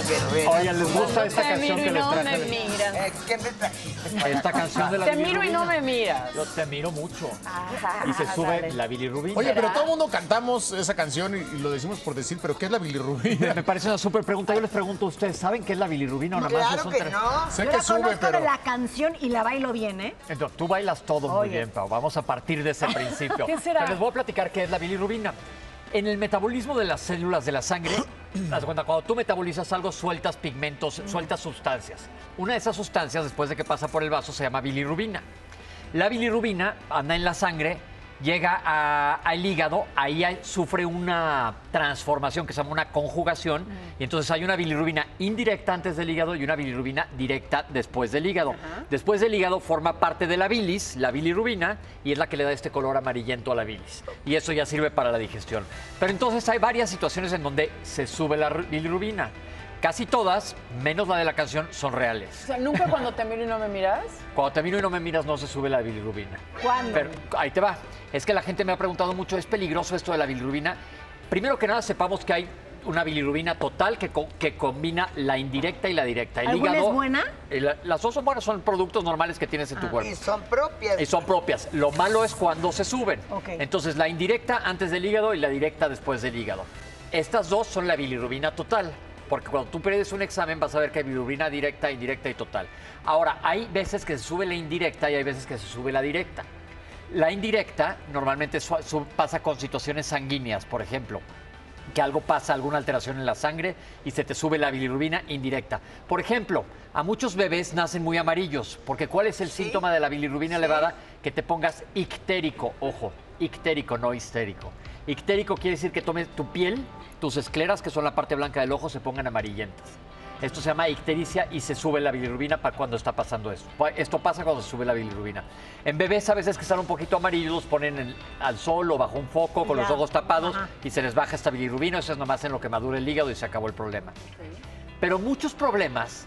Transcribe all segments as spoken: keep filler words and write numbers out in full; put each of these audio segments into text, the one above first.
guerrera. Oigan, ¿les gusta esta Te canción miro que y les no traje? me miras. Eh, ¿Qué me trajiste? Esta canción de la Te miro y bilirrubina. no me miras. Yo te miro mucho. Ajá, Y se sube dale. la bilirrubina. Oye, pero todo el mundo cantamos esa canción y, y lo decimos por decir, pero ¿qué es la bilirrubina? Me parece una súper pregunta. Yo les pregunto a ustedes, ¿saben qué es la bilirrubina o nada más? Claro es un que tra- no. Sé Yo que la sube, conozco pero... de la canción y la bailo bien, ¿eh? Entonces, tú bailas todo muy Oye. bien, Pau. Vamos a partir de ese principio. ¿Qué será? Pero les voy a platicar qué es la bilirrubina. En el metabolismo de las células de la sangre, haz de cuenta, cuando tú metabolizas algo, sueltas pigmentos, sueltas sustancias. Una de esas sustancias, después de que pasa por el vaso, se llama bilirrubina. La bilirrubina anda en la sangre, llega a- al hígado, ahí hay- sufre una transformación que se llama una conjugación, y entonces hay una bilirrubina indirecta antes del hígado y una bilirrubina directa después del hígado. Después del hígado forma parte de la bilis, la bilirrubina, y es la que le da este color amarillento a la bilis. Y eso ya sirve para la digestión. Pero entonces hay varias situaciones en donde se sube la ru- bilirrubina. Casi todas, menos la de la canción, son reales. O sea, ¿nunca cuando te miro y no me miras? Cuando te miro y no me miras, no se sube la bilirrubina. ¿Cuándo? Pero ahí te va. Es que la gente me ha preguntado mucho, ¿es peligroso esto de la bilirrubina? Primero que nada, sepamos que hay una bilirrubina total que, co- que combina la indirecta y la directa. El ¿Alguna hígado, es buena? eh, la- las dos son buenas, son productos normales que tienes en tu Y cuerpo. son propias. Y son propias. Lo malo es cuando se suben. Ok. Entonces, la indirecta antes del hígado y la directa después del hígado. Estas dos son la bilirrubina total. Porque cuando tú pierdes un examen vas a ver que hay bilirrubina directa, indirecta y total. Ahora, hay veces que se sube la indirecta y hay veces que se sube la directa. La indirecta normalmente su- su- pasa con situaciones sanguíneas, por ejemplo, que algo pasa, alguna alteración en la sangre y se te sube la bilirrubina indirecta. Por ejemplo, a muchos bebés nacen muy amarillos, porque ¿cuál es el Sí. síntoma de la bilirrubina Sí. elevada? Que te pongas ictérico, ojo, ictérico, no histérico. Ictérico quiere decir que tomes tu piel, tus escleras, que son la parte blanca del ojo, se pongan amarillentas. Esto se llama ictericia y se sube la bilirrubina para cuando está pasando esto. Esto pasa cuando se sube la bilirrubina. En bebés a veces que están un poquito amarillos, los ponen en- al sol o bajo un foco con Ya. los ojos tapados Ajá. y se les baja esta bilirrubina. Eso es nomás en lo que madura el hígado y se acabó el problema. Pero muchos problemas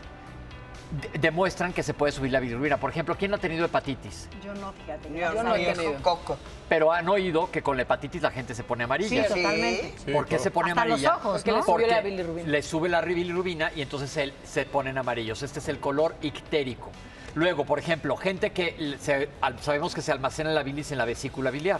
de- demuestran que se puede subir la bilirrubina. Por ejemplo, ¿quién no ha tenido hepatitis? Yo no, fíjate. Yo, Yo no no he tenido. coco. Pero han oído que con la hepatitis la gente se pone amarilla. Sí, totalmente. Sí, ¿Por qué claro. se pone Hasta los amarilla? ojos, Porque ¿no? le subió Porque la bilirrubina. le sube la bilirrubina y entonces él, se ponen amarillos. Este es el color ictérico. Luego, por ejemplo, gente que se- al- sabemos que se almacena la bilis en la vesícula biliar.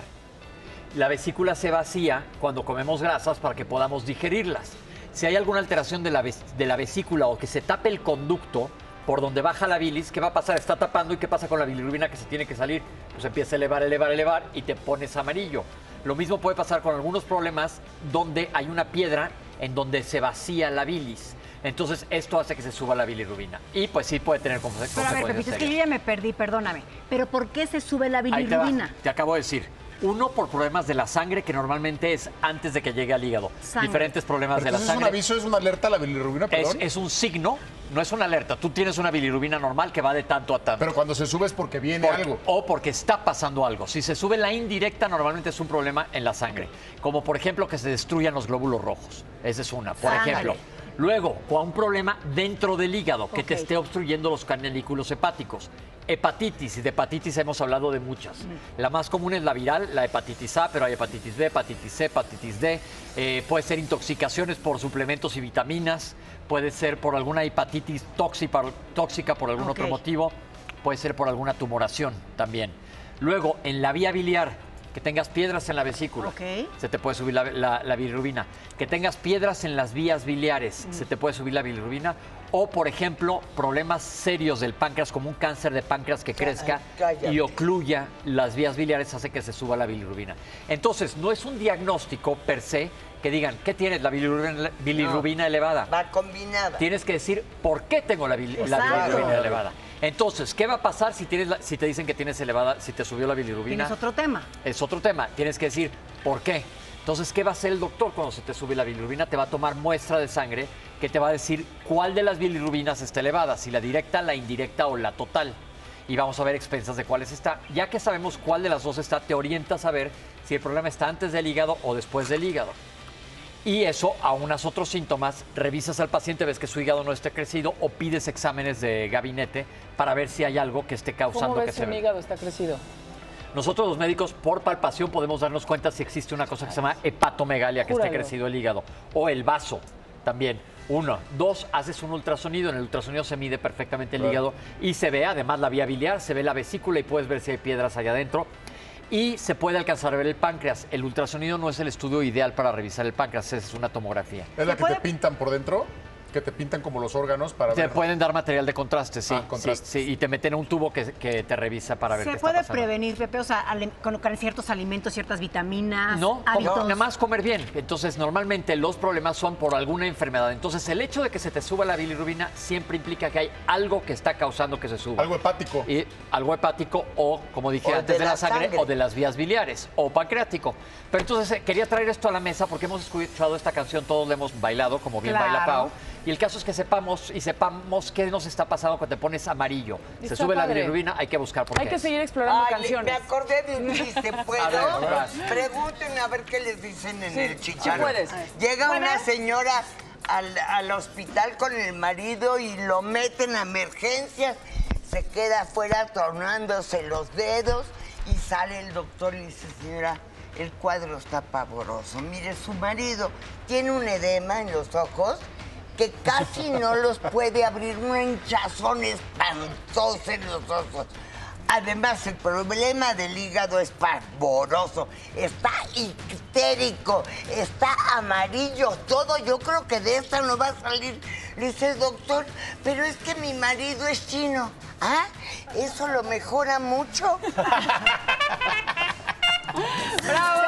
La vesícula se vacía cuando comemos grasas para que podamos digerirlas. Si hay alguna alteración de la, ves- de la vesícula o que se tape el conducto por donde baja la bilis, ¿qué va a pasar? Está tapando y ¿qué pasa con la bilirrubina que se tiene que salir? Pues empieza a elevar, elevar, elevar y te pones amarillo. Lo mismo puede pasar con algunos problemas donde hay una piedra en donde se vacía la bilis. Entonces, esto hace que se suba la bilirrubina. Y pues sí puede tener conse- Pero a ver, consecuencias Pepito, es que yo serias. ya me perdí, perdóname. ¿Pero por qué se sube la Ahí te va, bilirrubina? te acabo de decir. Uno, por problemas de la sangre, que normalmente es antes de que llegue al hígado. Sangre. Diferentes problemas Pero de la entonces es un sangre. aviso, es una alerta a la bilirrubina, Es, perdón. es un signo, no es una alerta. Tú tienes una bilirrubina normal que va de tanto a tanto. Pero cuando se sube es porque viene Por- algo. O porque está pasando algo. Si se sube la indirecta, normalmente es un problema en la sangre. Como por ejemplo que se destruyan los glóbulos rojos. Esa es una, por Ándale. ejemplo. Luego, o a un problema dentro del hígado, que te Ok. esté obstruyendo los canalículos hepáticos. Hepatitis, y de hepatitis hemos hablado de muchas. La más común es la viral, la hepatitis A, pero hay hepatitis B, hepatitis C, hepatitis D. Eh, puede ser intoxicaciones por suplementos y vitaminas. Puede ser por alguna hepatitis tóxica, tóxica por algún Ok. otro motivo. Puede ser por alguna tumoración también. Luego, en la vía biliar, que tengas piedras en la vesícula, Ok. se te puede subir la, la- la bilirrubina. Que tengas piedras en las vías biliares, se te puede subir la bilirrubina. O, por ejemplo, problemas serios del páncreas, como un cáncer de páncreas que crezca cállate. y ocluya las vías biliares, hace que se suba la bilirrubina. Entonces, no es un diagnóstico per se que digan, ¿qué tienes? La bilirrubina, bilirrubina elevada. Va combinada. Tienes que decir por qué tengo la, bil- la Exacto. bilirrubina elevada. Entonces, ¿qué va a pasar si, tienes la- si te dicen que tienes elevada, si te subió la bilirrubina? Tienes otro tema. Es otro tema. Tienes que decir por qué. Entonces, ¿qué va a hacer el doctor cuando se te sube la bilirrubina? Te va a tomar muestra de sangre que te va a decir cuál de las bilirrubinas está elevada, si la directa, la indirecta o la total. Y vamos a ver expensas de cuáles está. Ya que sabemos cuál de las dos está, te orienta a saber si el problema está antes del hígado o después del hígado. Y eso, a unos otros síntomas, revisas al paciente, ves que su hígado no esté crecido o pides exámenes de gabinete para ver si hay algo que esté ¿Cómo causando que ves se que mi vea. hígado está crecido? Nosotros los médicos, por palpación, podemos darnos cuenta si existe una cosa que se llama hepatomegalia, que esté Júralo. crecido el hígado, o el vaso también. Uno. Dos, haces un ultrasonido. En el ultrasonido se mide perfectamente el hígado y se ve además la vía biliar, se ve la vesícula y puedes ver si hay piedras allá adentro. Y se puede alcanzar a ver el páncreas. El ultrasonido no es el estudio ideal para revisar el páncreas, es una tomografía. ¿Es la que puede- te pintan por dentro? Que te pintan como los órganos para Te ver. pueden dar material de contraste, sí, Ah, contraste. sí, sí, y te meten un tubo que, que te revisa para ver qué ¿Se está puede pasando. prevenir, Pepe? O sea, ale- colocar ciertos alimentos, ciertas vitaminas, No, hábitos. como- nada más comer bien. Entonces, normalmente los problemas son por alguna enfermedad. Entonces, el hecho de que se te suba la bilirrubina siempre implica que hay algo que está causando que se suba. Algo hepático. Y algo hepático o, como dije O antes, de de la, la sangre, sangre. o de las vías biliares o pancreático. Pero entonces eh, quería traer esto a la mesa porque hemos escuchado esta canción, todos la hemos bailado, como bien Claro. baila Pau. Y el caso es que sepamos y sepamos qué nos está pasando cuando te pones amarillo. Se Está sube la padre. bilirrubina, hay que buscar por Hay qué que es. seguir explorando Ay, le- canciones. me acordé de un chiste, ¿puedo? A ver, a ver. Pregunten a ver qué les dicen en Sí, el sí chicharro. puedes. Llega una señora al, al hospital con el marido y lo meten a emergencias. Se queda afuera tornándose los dedos y sale el doctor y le dice, señora, el cuadro está pavoroso. Mire, su marido tiene un edema en los ojos que casi no los puede abrir, un hinchazón espantoso en los ojos. Además, el problema del hígado es pavoroso, está histérico, está amarillo, todo. Yo creo que de esta no va a salir. Le dice, doctor, pero es que mi marido es chino. ¿Ah? ¿Eso lo mejora mucho? ¡Bravo!